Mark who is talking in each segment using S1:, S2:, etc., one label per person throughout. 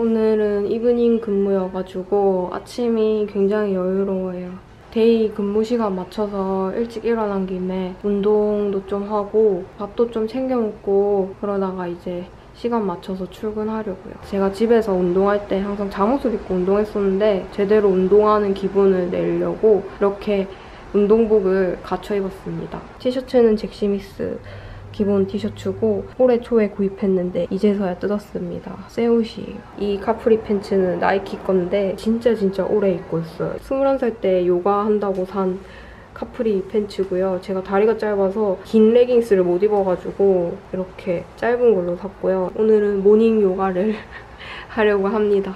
S1: 오늘은 이브닝 근무여가지고 아침이 굉장히 여유로워요. 데이 근무 시간 맞춰서 일찍 일어난 김에 운동도 좀 하고 밥도 좀 챙겨 먹고 그러다가 이제 시간 맞춰서 출근하려고요. 제가 집에서 운동할 때 항상 잠옷을 입고 운동했었는데 제대로 운동하는 기분을 내려고 이렇게 운동복을 갖춰 입었습니다. 티셔츠는 잭스미스 기본 티셔츠고 올해 초에 구입했는데 이제서야 뜯었습니다. 새 옷이에요. 이 카프리 팬츠는 나이키 건데 진짜 오래 입고 있어요. 21살 때 요가 한다고 산 카프리 팬츠고요. 제가 다리가 짧아서 긴 레깅스를 못 입어가지고 이렇게 짧은 걸로 샀고요. 오늘은 모닝 요가를 하려고 합니다.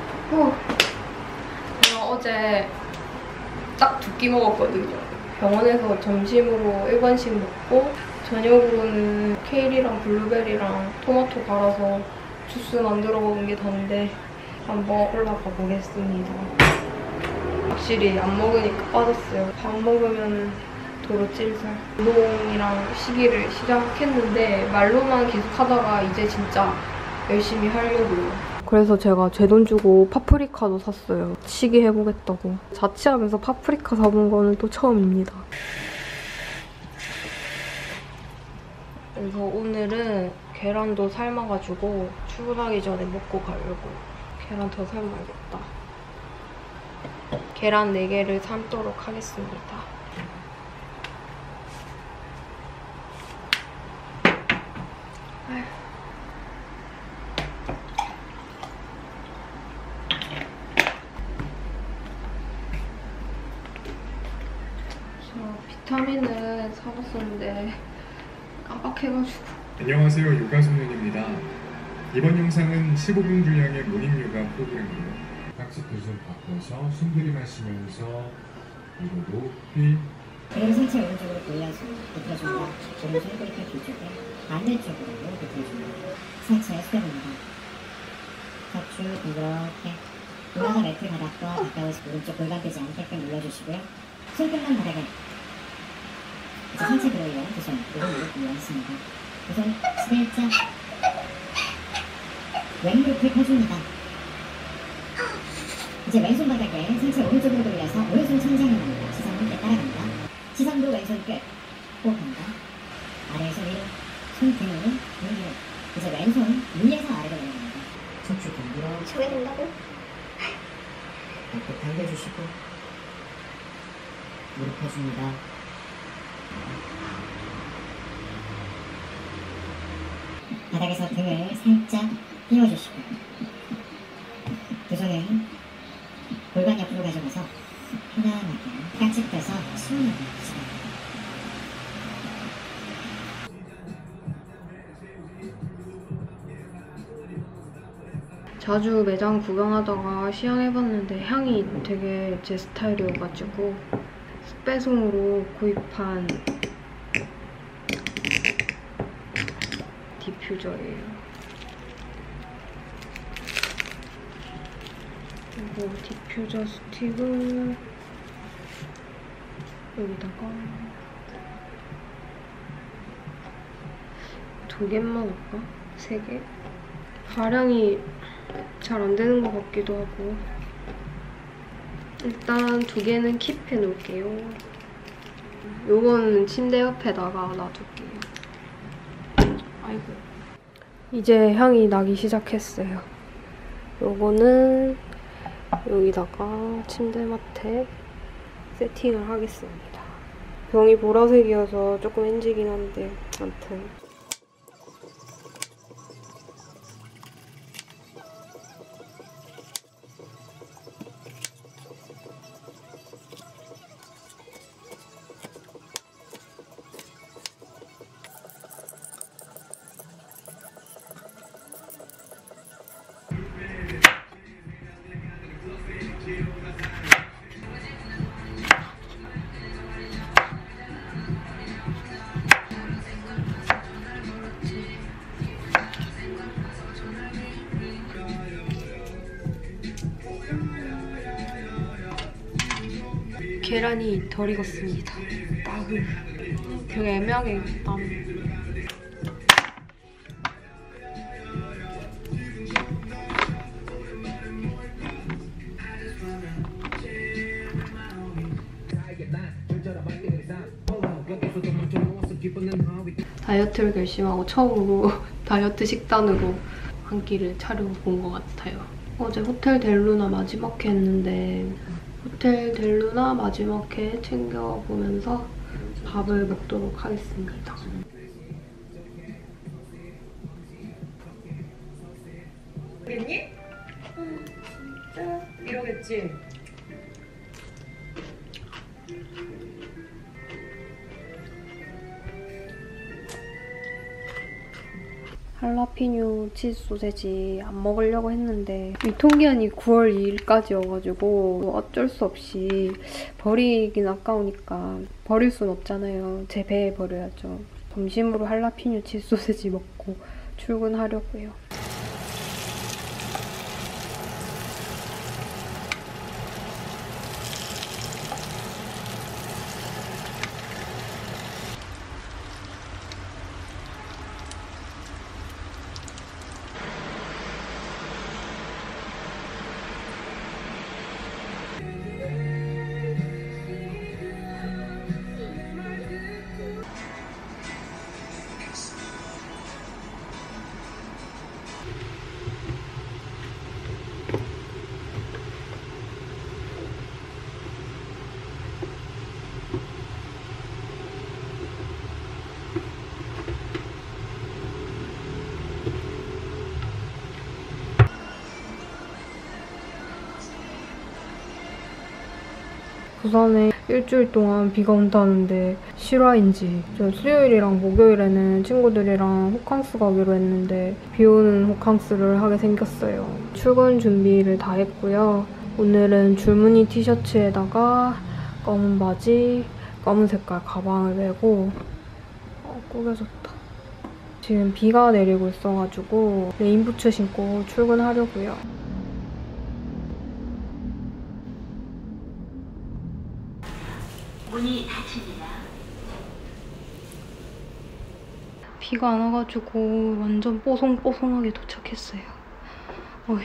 S1: 제가 어제 딱 2끼 먹었거든요. 병원에서 점심으로 일반식 먹고 저녁으로는 케일이랑 블루베리랑 토마토 갈아서 주스 만들어 먹은 게 다인데 한번 올라가 보겠습니다. 확실히 안 먹으니까 빠졌어요. 밥 먹으면 도로 찔살. 운동이랑 시기를 시작했는데 말로만 계속 하다가 이제 진짜 열심히 하려고요. 그래서 제가 제 돈 주고 파프리카도 샀어요. 시기 해보겠다고. 자취하면서 파프리카 사본 거는 또 처음입니다. 그래서 오늘은 계란도 삶아가지고 출근하기 전에 먹고 가려고. 계란 더 삶아야겠다. 계란 4개를 삶도록 하겠습니다. 비타민을 사봤었는데 깜빡해가지고.
S2: 안녕하세요, 요가소년입니다. 이번 영상은 15분 분량의 모닝 요가 프로그램이에요. 깍지 좀 바꿔서 숨 들이마시면서 위로 높이.
S3: 그리고 상체 오른쪽으로 돌려서 굽혀줍니다. 오른손 꼬리뼈 뒤쪽에 반대쪽으로 굽혀줍니다. 상체 수렴입니다. 척추 이렇게 골반과 매트 바닥과 가까워서 오른쪽 골반 뜨지 않게끔 눌러주시고요. 손끝만 바닥에 이제 상체 들어올려 두 손 오른무릎 올려있습니다. 두 손 살짝 왼무릎을 펴줍니다. 이제 왼손 바닥에 상체 오른쪽으로 돌려서 오른손 천장을 납니다. 시선 함께 따라갑니다. 시선도 왼손 끝 호흡합니다. 아래에서 위로 손 등으로 위로. 이제 왼손 위에서 아래로 내려갑니다. 척추 동그랗게 저게 된다고? 앞으로 당겨주시고 무릎 펴줍니다. 바닥에서 등을 살짝 띄워주시고 두 손은 골반 옆으로 가져가서 편안하게 깍지 펴서 시원하게 해주세요.
S1: 자주 매장 구경하다가 시향해봤는데 향이 되게 제 스타일이어가지고 배송으로 구입한 디퓨저예요. 그리고 디퓨저 스틱을 여기다가 2개만 할까? 3개? 발향이 잘 안 되는 것 같기도 하고 일단 2개는 킵해 놓을게요. 요거는 침대 옆에다가 놔둘게요. 아이고. 이제 향이 나기 시작했어요. 요거는 여기다가 침대맡에 세팅을 하겠습니다. 병이 보라색이어서 조금 엔지긴 한데 아무튼 계란이 덜 익었습니다. 따글. 되게 애매하게 익었다. 다이어트를 결심하고 처음으로 다이어트 식단으로 한 끼를 차려본 것 같아요. 어제 호텔 델루나 마지막 회 했는데 호텔 델루나 마지막 회 챙겨보면서 밥을 먹도록 하겠습니다.
S4: 그랬니? 진짜 이러겠지?
S1: 할라피뇨 치즈 소세지 안 먹으려고 했는데 유통기한이 9월 2일까지여가지고 어쩔 수 없이 버리긴 아까우니까 버릴 순 없잖아요. 제 배에 버려야죠. 점심으로 할라피뇨 치즈 소세지 먹고 출근하려고요. 부산에 일주일 동안 비가 온다는데 실화인지 저 수요일이랑 목요일에는 친구들이랑 호캉스 가기로 했는데 비 오는 호캉스를 하게 생겼어요. 출근 준비를 다 했고요. 오늘은 줄무늬 티셔츠에다가 검은 바지, 검은 색깔 가방을 메고 꾸겨졌다. 지금 비가 내리고 있어가지고 레인부츠 신고 출근하려고요.
S5: 문이 닫힙니다.
S1: 비가 안 와가지고 완전 뽀송뽀송하게 도착했어요. 어휴.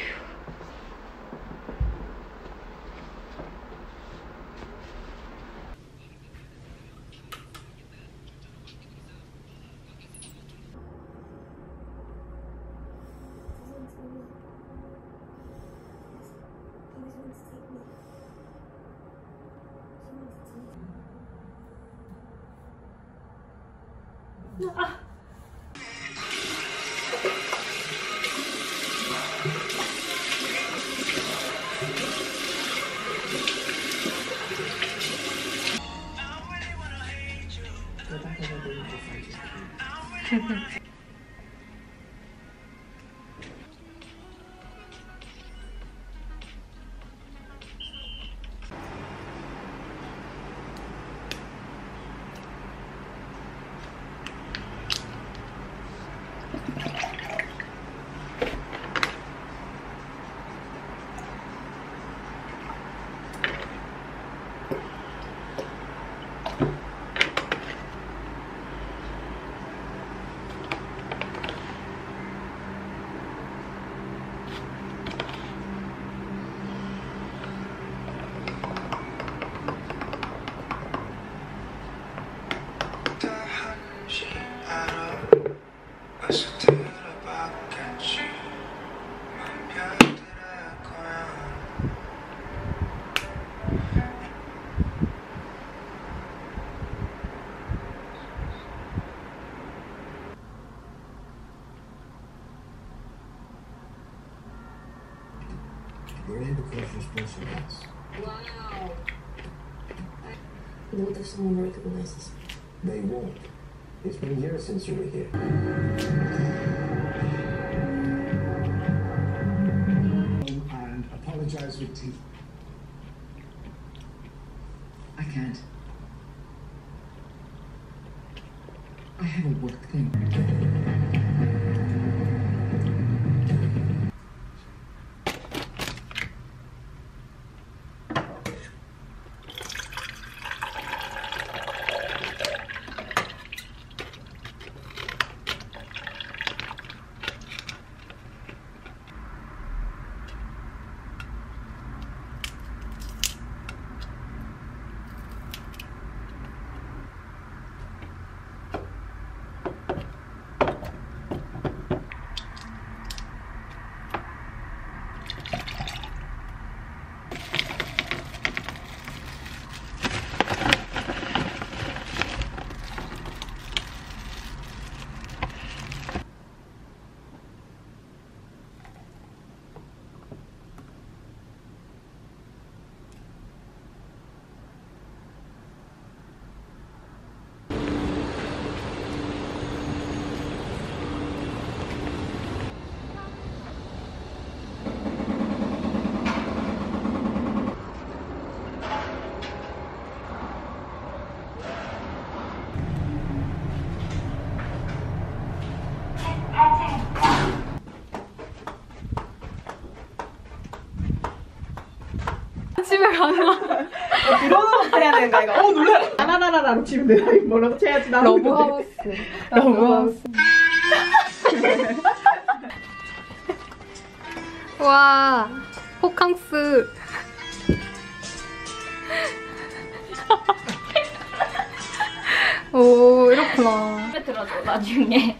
S6: You're in because you're supposed to dance.
S5: Wow. What if someone recognizes me?
S6: They won't. It's been years since you were here. And apologize with tea.
S5: I can't. I have a work thing.
S1: 집에 가나?
S7: 들어오는 해야 되는 거 아이가? 놀래. 나나나나나로 치면 돼. 뭐라고 쳐야지 나.
S1: 러브하우스. 러브하우스. 와, 호캉스. 오, 이렇구나.
S8: 들어줘 나중에.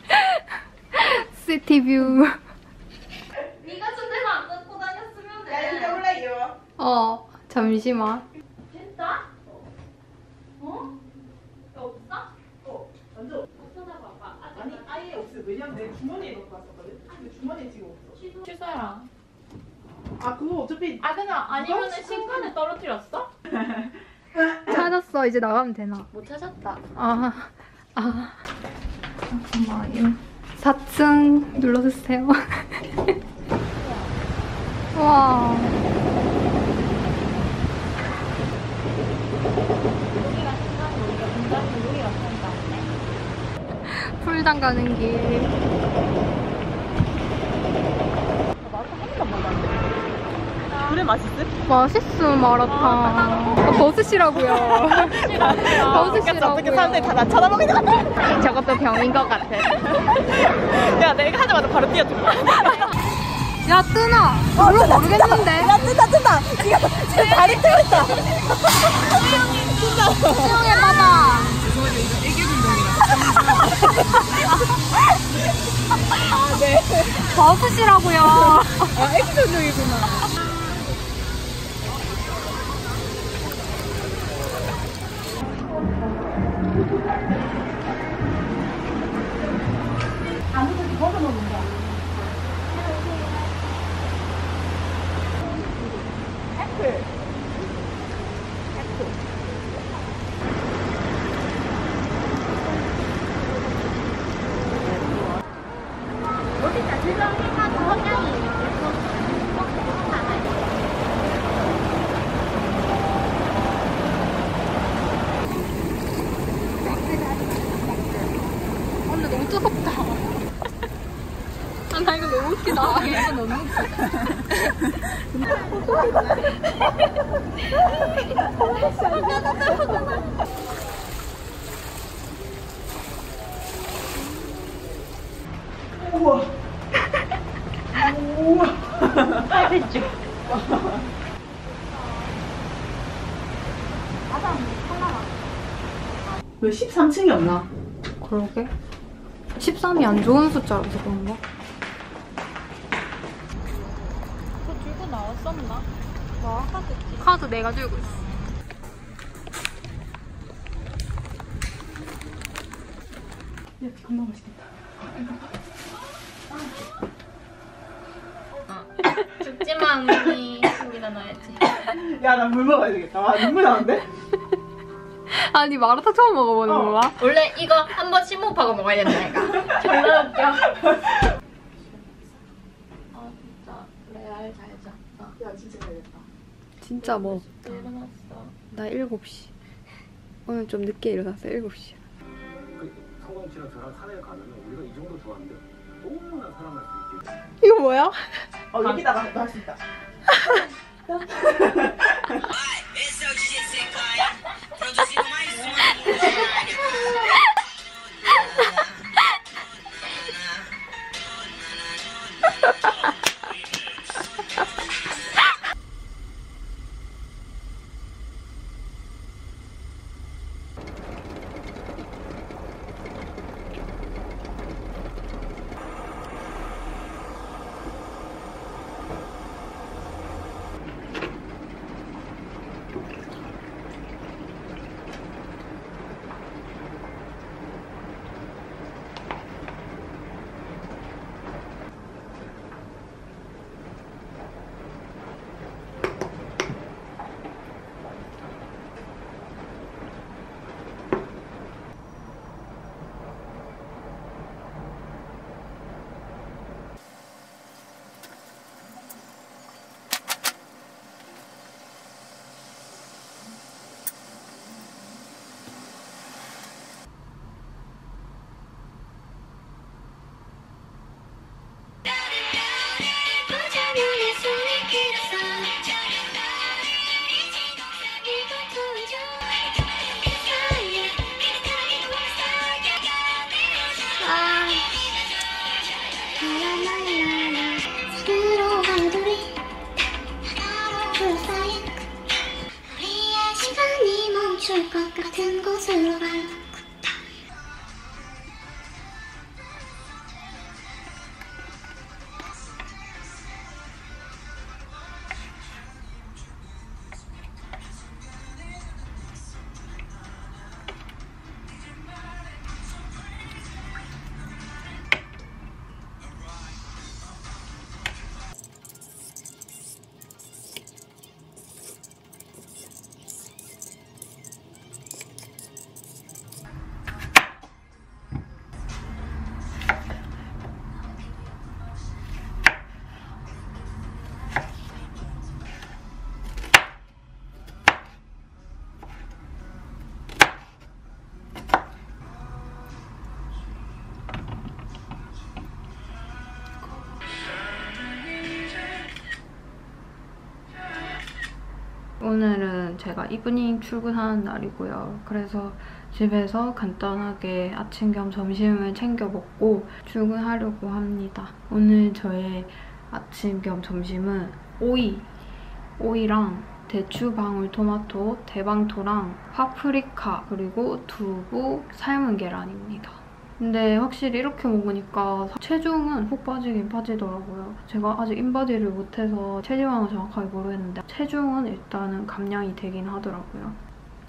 S1: 시티뷰.
S8: 네가 주제만 안 끊고 다녔으면 돼.
S7: 야 진짜 몰라 이거.
S1: 잠시만.
S8: 진짜? 어? 없어?
S7: 완전.
S8: 찾아봐봐.
S7: 아니 아예 없어. 왜냐면 내 주머니에 넣고 왔었거든. 근데 주머니에 지금 없어.
S8: 취소해라.
S7: 아 그거 어차피.
S8: 그냥 아니면은 신간에 떨어뜨렸어?
S1: 찾았어. 이제 나가면 되나?
S8: 못 찾았다.
S1: 잠깐만요. 4층 눌러주세요. 와. 풀당 가는 길.
S7: 그래 맛있음?
S1: 맛있음 마라탕. 버스시라고요. 버스시라고요.
S7: 어떻게 사람들이 다 나 쳐다보게 돼?
S1: 저것도 병인 것 같아.
S7: 야 내가 하자마자 바로 뛰어들어.
S1: 야 뜨나? 별로 모르겠는데.
S7: 야 뜬다. 지금 다리 뜨겠다.
S1: 수영해 봐봐. 버스시라고요.
S7: 애기 전용이구나.
S1: 근데 너무 뜨겁다. 나 이거 너무 웃기다. 이거 너무 웃기다.
S7: 왜 13층이었나?
S1: 그러게. 13이 안 좋은 숫자라서 그런가?
S8: 그거 들고 나왔었나? 뭐 카드지?
S1: 카드 내가 들고 있어.
S7: 야 겁나 맛있겠다.
S8: 죽지마 언니. 여기다 넣어야지.
S7: 야 나 물 먹어야 되겠다. 와 눈물 나는데?
S1: 아니 마라탕 처음 먹어보는 거야?
S8: 원래 이거 한번 심호흡하고 먹어야 된다 이가. 졸라 웃겨. 아 진짜 레알 잘 잤다.
S7: 야 진짜 잘겠다.
S1: 진짜 먹었다.
S8: 일어났어.
S1: 나 7시. 오늘 좀 늦게 일어났어. 7시.
S9: 성광 씨랑 저랑 산에 가면 우리가 이 정도 좋아하는데 너무나 사랑할 수 있지.
S1: 이거 뭐야?
S7: 여기다가 할 수 있다.
S1: 오늘은 제가 이브닝 출근하는 날이고요. 그래서 집에서 간단하게 아침 겸 점심을 챙겨 먹고 출근하려고 합니다. 오늘 저의 아침 겸 점심은 오이랑 대추, 방울토마토, 대방토랑 파프리카, 그리고 두부, 삶은 계란입니다. 근데 확실히 이렇게 먹으니까 체중은 훅 빠지긴 빠지더라고요. 제가 아직 인바디를 못해서 체지방은 정확하게 모르겠는데 체중은 일단은 감량이 되긴 하더라고요.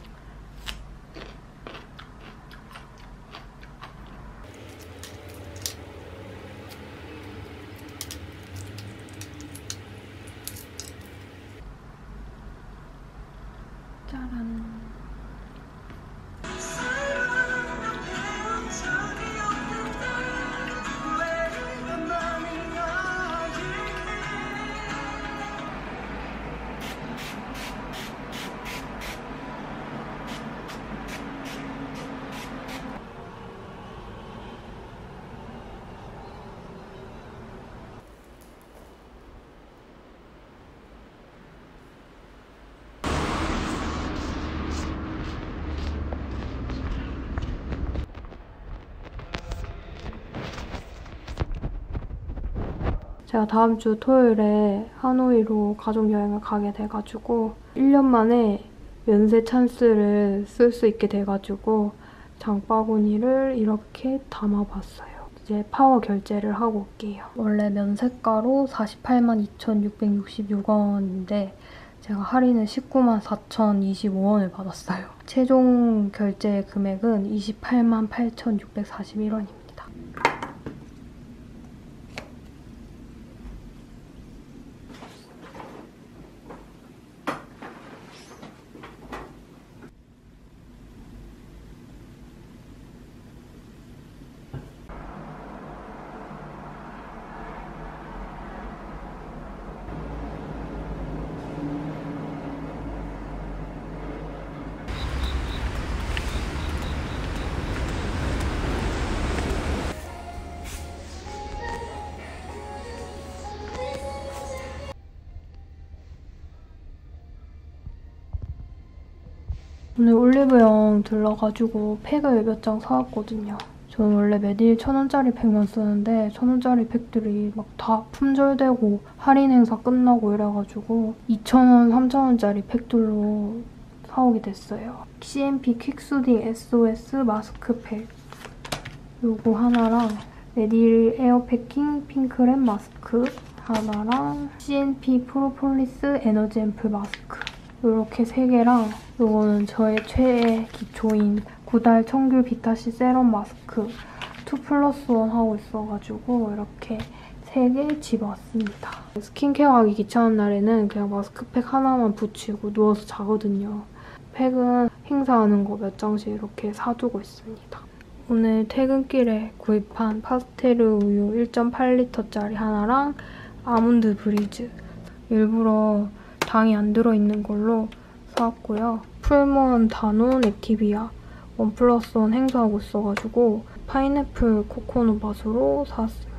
S1: 짜란. 제가 다음 주 토요일에 하노이로 가족여행을 가게 돼가지고 1년 만에 면세 찬스를 쓸 수 있게 돼가지고 장바구니를 이렇게 담아봤어요. 이제 파워 결제를 하고 올게요. 원래 면세가로 482,666원인데 제가 할인을 194,025원을 받았어요. 최종 결제 금액은 288,641원입니다. 오늘 올리브영 들러가지고 팩을 몇 장 사왔거든요. 저는 원래 매일 1,000원짜리 팩만 쓰는데 1,000원짜리 팩들이 막 다 품절되고 할인 행사 끝나고 이래가지고 2,000원, 3,000원짜리 팩들로 사오게 됐어요. CNP 퀵수딩 SOS 마스크팩 요거 하나랑 메딜 에어패킹 핑크랩 마스크 하나랑 CNP 프로폴리스 에너지 앰플 마스크 이렇게 3개랑 이거는 저의 최애 기초인 구달 청귤 비타C 세럼 마스크 2+1 하고 있어가지고 이렇게 3개 집어왔습니다. 스킨케어하기 귀찮은 날에는 그냥 마스크팩 하나만 붙이고 누워서 자거든요. 팩은 행사하는 거 몇 장씩 이렇게 사두고 있습니다. 오늘 퇴근길에 구입한 파스테르 우유 1.8리터짜리 하나랑 아몬드 브리즈 일부러 당이 안 들어있는 걸로 사왔고요. 풀무원 다논 액티비아 1+1 행사하고 있어가지고 파인애플 코코넛 맛으로 사왔습니다.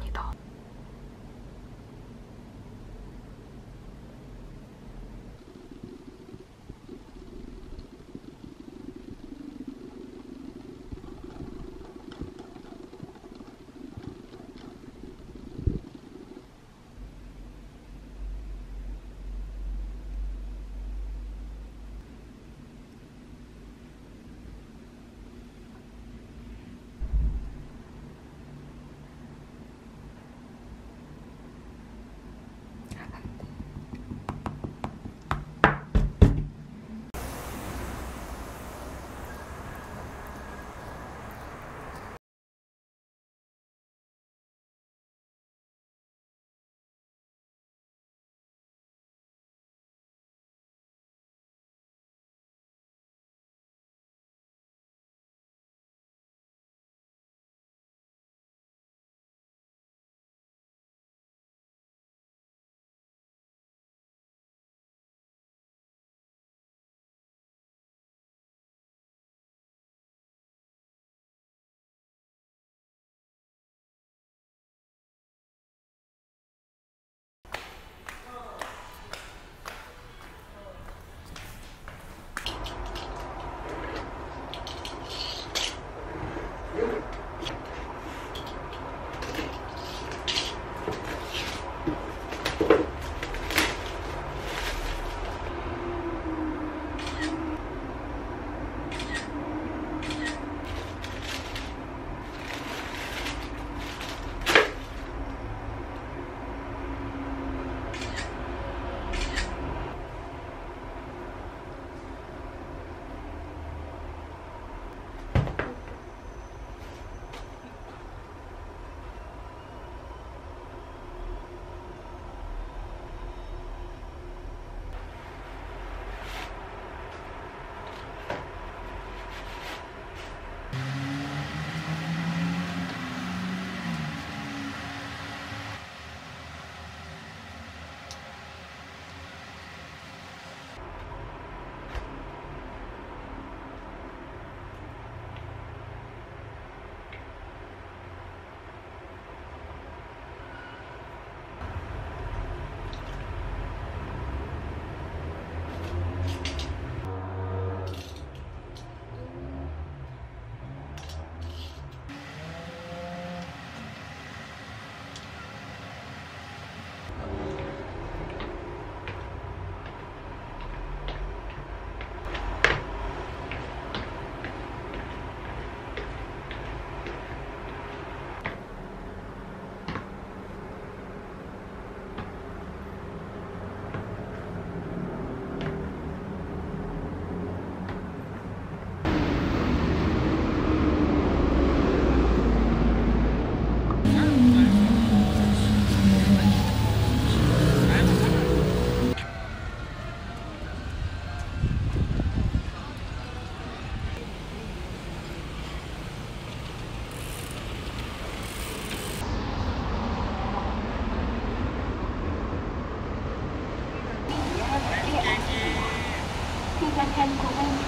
S8: 한 공항